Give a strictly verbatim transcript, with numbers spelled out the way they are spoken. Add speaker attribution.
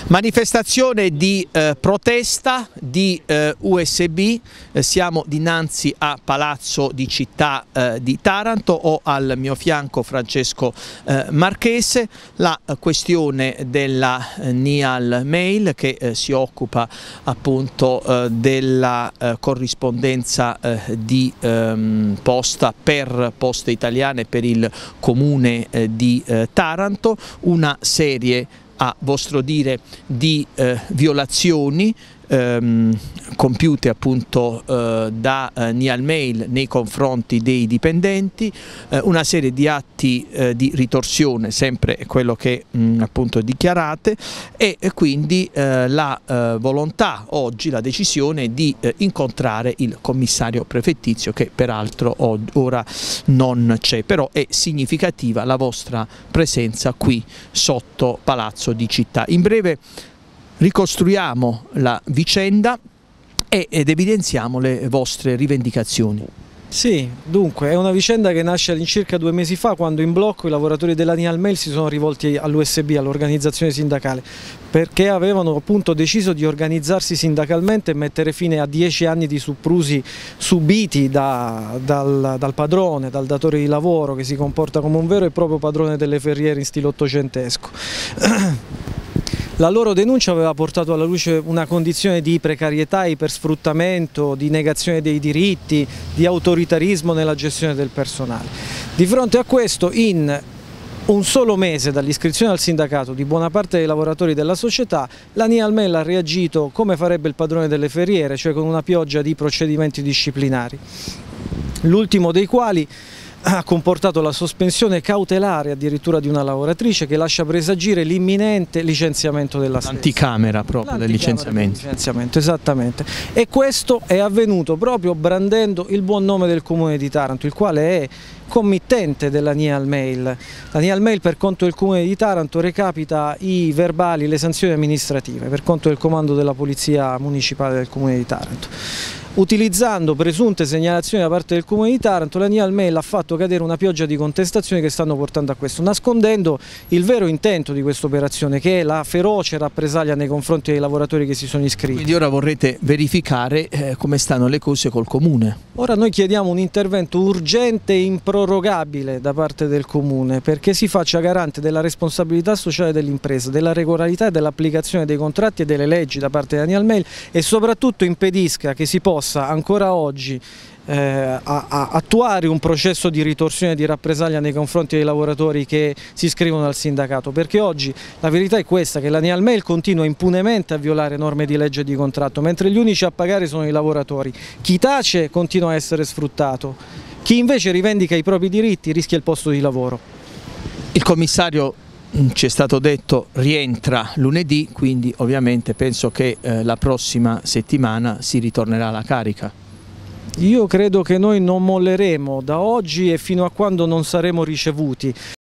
Speaker 1: Manifestazione di eh, protesta di eh, U S B, eh, siamo dinanzi a Palazzo di Città eh, di Taranto, ho al mio fianco Francesco eh, Marchese. La eh, questione della eh, Nial Mail che eh, si occupa appunto eh, della eh, corrispondenza eh, di ehm, posta per Poste Italiane per il comune eh, di eh, Taranto, una serie a vostro dire di eh, violazioni ehm, compiute appunto eh, da eh, Nial Mail nei confronti dei dipendenti, eh, una serie di atti eh, di ritorsione, sempre quello che mh, appunto dichiarate, e, e quindi eh, la eh, volontà oggi, la decisione di eh, incontrare il commissario prefettizio, che peraltro ora non c'è, però è significativa la vostra presenza qui sotto Palazzo di Città. In breve ricostruiamo la vicenda ed evidenziamo le vostre rivendicazioni.
Speaker 2: Sì, dunque è una vicenda che nasce all'incirca due mesi fa, quando in blocco i lavoratori della Nial Mail si sono rivolti all'U S B, all'organizzazione sindacale, perché avevano appunto deciso di organizzarsi sindacalmente e mettere fine a dieci anni di soprusi subiti da, dal, dal padrone, dal datore di lavoro, che si comporta come un vero e proprio padrone delle ferriere in stile ottocentesco. La loro denuncia aveva portato alla luce una condizione di precarietà, ipersfruttamento, di negazione dei diritti, di autoritarismo nella gestione del personale. Di fronte a questo, in un solo mese dall'iscrizione al sindacato di buona parte dei lavoratori della società, la Nial Mail ha reagito come farebbe il padrone delle ferriere, cioè con una pioggia di procedimenti disciplinari, l'ultimo dei quali ha comportato la sospensione cautelare addirittura di una lavoratrice, che lascia presagire l'imminente licenziamento della stessa.
Speaker 1: L'anticamera proprio del licenziamento.
Speaker 2: licenziamento. Esattamente. E questo è avvenuto proprio brandendo il buon nome del comune di Taranto, il quale è committente della Nial Mail. La Nial Mail, per conto del comune di Taranto, recapita i verbali, le sanzioni amministrative per conto del comando della polizia municipale del comune di Taranto. Utilizzando presunte segnalazioni da parte del comune di Taranto, la Nial Mail ha fatto cadere una pioggia di contestazioni che stanno portando a questo, nascondendo il vero intento di questa operazione, che è la feroce rappresaglia nei confronti dei lavoratori che si sono iscritti.
Speaker 1: Quindi ora vorrete verificare eh, come stanno le cose col comune?
Speaker 2: Ora noi chiediamo un intervento urgente e improrogabile da parte del comune, perché si faccia garante della responsabilità sociale dell'impresa, della regolarità e dell'applicazione dei contratti e delle leggi da parte della Nial Mail, e soprattutto impedisca che si possa ancora oggi eh, a, a attuare un processo di ritorsione e di rappresaglia nei confronti dei lavoratori che si iscrivono al sindacato, perché oggi la verità è questa, che la Nial Mail continua impunemente a violare norme di legge e di contratto, mentre gli unici a pagare sono i lavoratori. Chi tace continua a essere sfruttato, chi invece rivendica i propri diritti rischia il posto di lavoro.
Speaker 1: Il commissario, ci è stato detto, rientra lunedì, quindi ovviamente penso che eh, la prossima settimana si ritornerà alla carica.
Speaker 2: Io credo che noi non molleremo da oggi e fino a quando non saremo ricevuti.